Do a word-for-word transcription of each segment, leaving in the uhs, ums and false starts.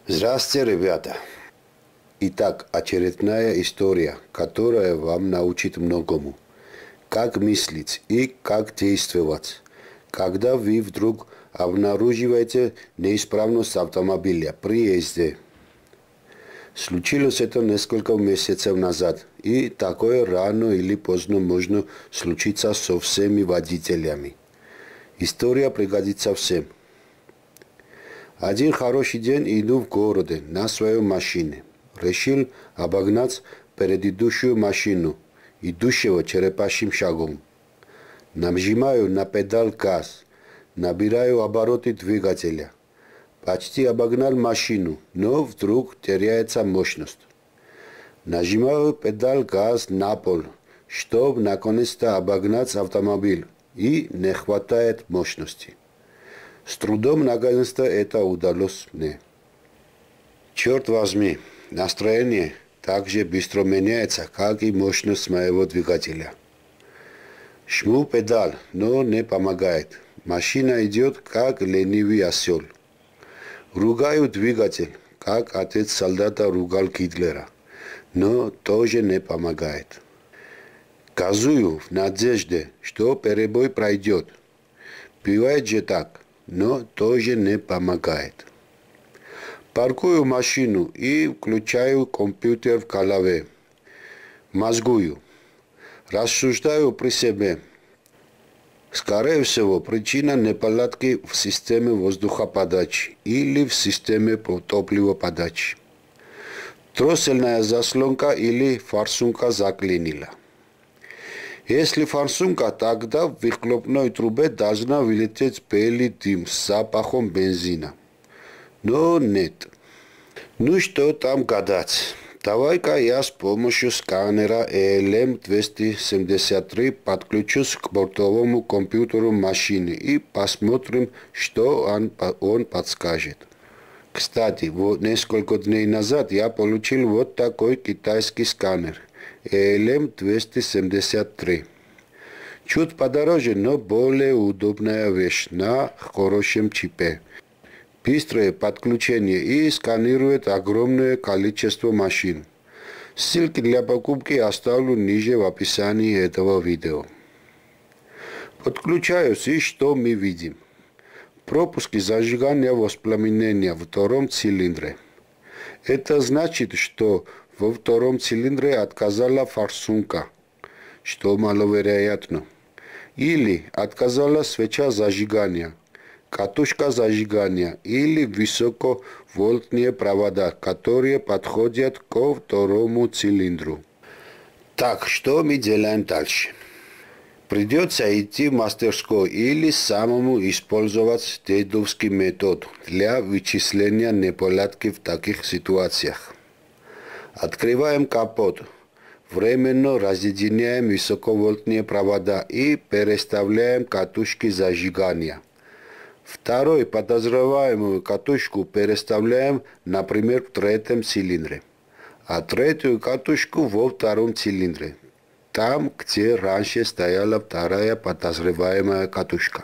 Здравствуйте, ребята! Итак, очередная история, которая вам научит многому. Как мыслить и как действовать, когда вы вдруг обнаруживаете неисправность автомобиля при езде. Случилось это несколько месяцев назад, и такое рано или поздно можно случиться со всеми водителями. История пригодится всем. Один хороший день иду в городе на своей машине. Решил обогнать предыдущую машину, идущего черепашьим шагом. Нажимаю на педаль газ, набираю обороты двигателя. Почти обогнал машину, но вдруг теряется мощность. Нажимаю педаль газ на пол, чтобы наконец-то обогнать автомобиль, и не хватает мощности. С трудом наконец-то это удалось мне. Черт возьми, настроение так же быстро меняется, как и мощность моего двигателя. Жму педаль, но не помогает. Машина идет, как ленивый осел. Ругаю двигатель, как отец солдата ругал Гитлера, но тоже не помогает. Газую в надежде, что перебой пройдет. Бывает же так, но тоже не помогает. Паркую машину и включаю компьютер в голове. Мозгую. Рассуждаю при себе. Скорее всего, причина неполадки в системе воздухоподачи или в системе топливоподачи. Троссельная заслонка или форсунка заклинила. Если форсунка, тогда в выхлопной трубе должна вылететь белый дым с запахом бензина. Но нет. Ну что там гадать? Давай-ка я с помощью сканера эл эм двести семьдесят три подключусь к бортовому компьютеру машины и посмотрим, что он, он подскажет. Кстати, вот несколько дней назад я получил вот такой китайский сканер эл эм двести семьдесят три. Чуть подороже, но более удобная вещь на хорошем чипе. Быстрое подключение и сканирует огромное количество машин. Ссылки для покупки оставлю ниже в описании этого видео. Подключаюсь, и что мы видим? Пропуски зажигания воспламенения в втором цилиндре. Это значит, что во втором цилиндре отказала форсунка, что маловероятно. Или отказала свеча зажигания, катушка зажигания или высоковольтные провода, которые подходят ко второму цилиндру. Так, что мы делаем дальше? Придется идти в мастерскую или самому использовать дедовский метод для вычисления неполадки в таких ситуациях. Открываем капот, временно разъединяем высоковольтные провода и переставляем катушки зажигания. Второй подозреваемую катушку переставляем, например, в третьем цилиндре, а третью катушку во втором цилиндре, там, где раньше стояла вторая подозреваемая катушка.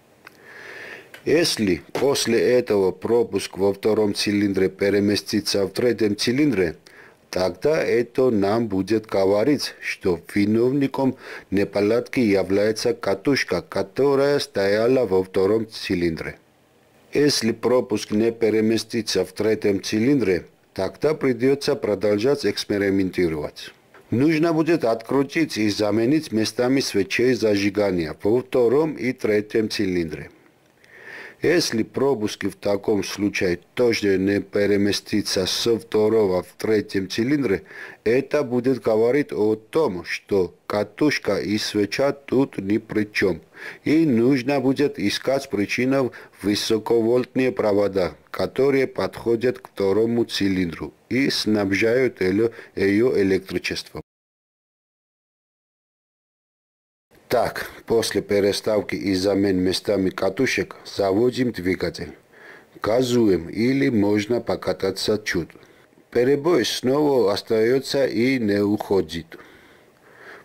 Если после этого пропуск во втором цилиндре переместится в третьем цилиндре, тогда это нам будет говорить, что виновником неполадки является катушка, которая стояла во втором цилиндре. Если пропуск не переместится в третьем цилиндре, тогда придется продолжать экспериментировать. Нужно будет открутить и заменить местами свечей зажигания во втором и третьем цилиндре. Если пропуски в таком случае тоже не переместятся со второго в третьем цилиндре, это будет говорить о том, что катушка и свеча тут ни при чем. И нужно будет искать причину в высоковольтные провода, которые подходят к второму цилиндру и снабжают ее электричеством. Так, после переставки и замен местами катушек заводим двигатель. Газуем или можно покататься чуть. Перебой снова остается и не уходит.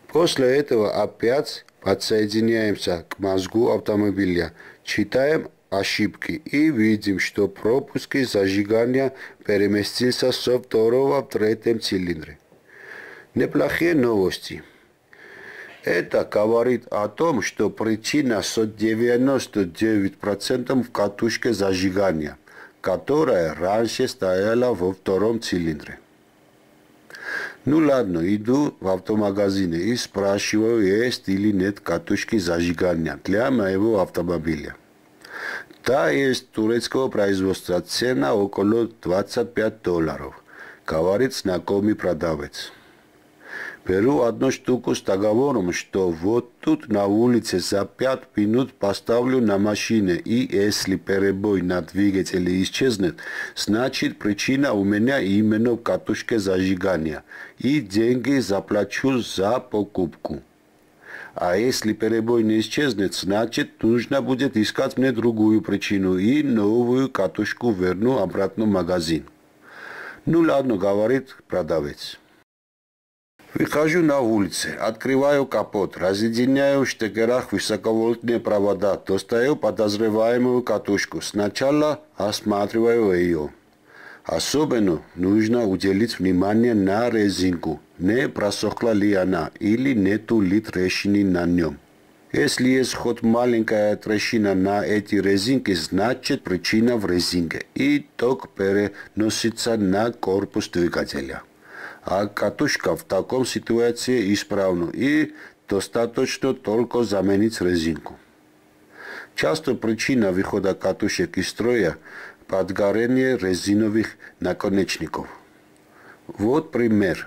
После этого опять подсоединяемся к мозгу автомобиля, читаем ошибки и видим, что пропуск зажигания переместился со второго в третьем цилиндре. Неплохие новости. Это говорит о том, что причина со девяносто девять процентов в катушке зажигания, которая раньше стояла во втором цилиндре. Ну ладно, иду в автомагазин и спрашиваю, есть или нет катушки зажигания для моего автомобиля. Та есть турецкого производства, цена около двадцать пять долларов, говорит знакомый продавец. Беру одну штуку с договором, что вот тут на улице за пять минут поставлю на машине, и если перебой на двигателе исчезнет, значит причина у меня именно в катушке зажигания, и деньги заплачу за покупку. А если перебой не исчезнет, значит нужно будет искать мне другую причину и новую катушку верну обратно в магазин. Ну ладно, говорит продавец. Выхожу на улицу, открываю капот, разъединяю в штекерах высоковольтные провода, достаю подозреваемую катушку. Сначала осматриваю ее. Особенно нужно уделить внимание на резинку, не просохла ли она или нету ли трещины на нем. Если есть хоть маленькая трещина на эти резинки, значит причина в резинке, и ток переносится на корпус двигателя. А катушка в таком ситуации исправна и достаточно только заменить резинку. Часто причина выхода катушек из строя – подгорение резиновых наконечников. Вот пример.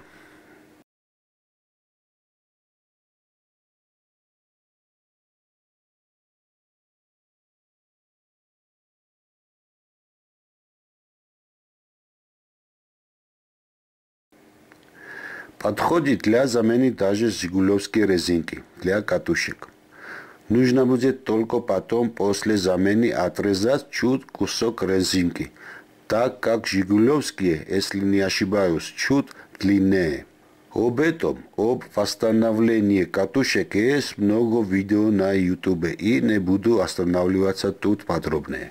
Подходит для замены даже жигулевские резинки для катушек. Нужно будет только потом после замены отрезать чуть кусок резинки, так как жигулевские, если не ошибаюсь, чуть длиннее. Об этом, об восстановлении катушек есть много видео на ютубе, и не буду останавливаться тут подробнее.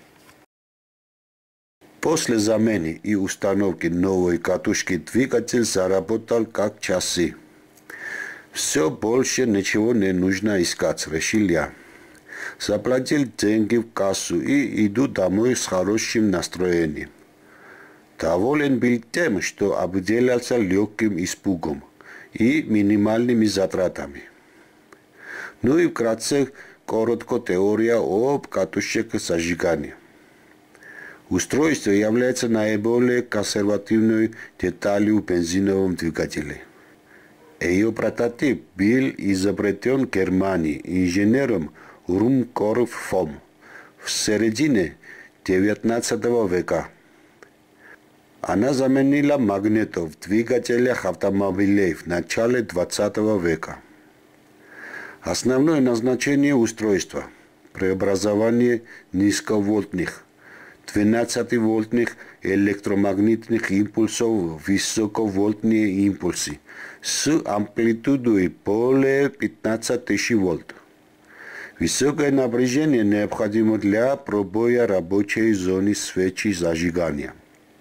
После замены и установки новой катушки двигатель заработал как часы. Все, больше ничего не нужно искать, решил я. Заплатил деньги в кассу и иду домой с хорошим настроением. Доволен был тем, что обделался легким испугом и минимальными затратами. Ну и вкратце коротко теория об катушек зажигания. Устройство является наиболее консервативной деталью в бензиновом двигателе. Ее прототип был изобретен в Германии инженером Румкорф фон в середине девятнадцатого века. Она заменила магнитов в двигателях автомобилей в начале двадцатого века. Основное назначение устройства – преобразование низковольтных двенадцативольтных электромагнитных импульсов в высоковольтные импульсы с амплитудой более пятнадцати тысяч вольт. Высокое напряжение необходимо для пробоя рабочей зоны свечи зажигания.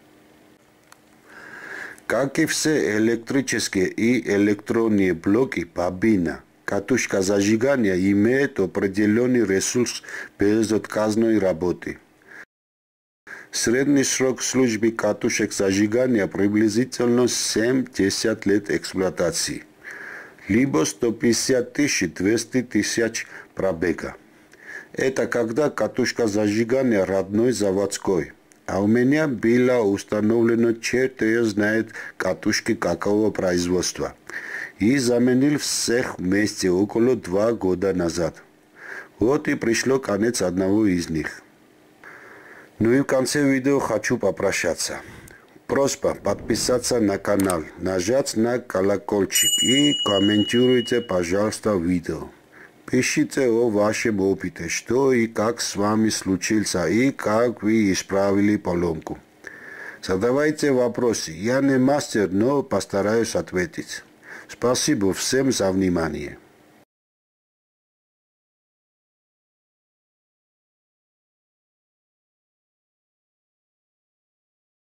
Как и все электрические и электронные блоки бобина, катушка зажигания имеет определенный ресурс безотказной работы. Средний срок службы катушек зажигания приблизительно семь-десять лет эксплуатации, либо сто пятьдесят тысяч - двести тысяч пробега. Это когда катушка зажигания родной заводской, а у меня было установлено черт ее знает катушки какого производства, и заменил всех вместе около два года назад. Вот и пришло конец одного из них. Ну и в конце видео хочу попрощаться. Просьба подписаться на канал, нажать на колокольчик и комментируйте, пожалуйста, видео. Пишите о вашем опыте, что и как с вами случилось и как вы исправили поломку. Задавайте вопросы. Я не мастер, но постараюсь ответить. Спасибо всем за внимание.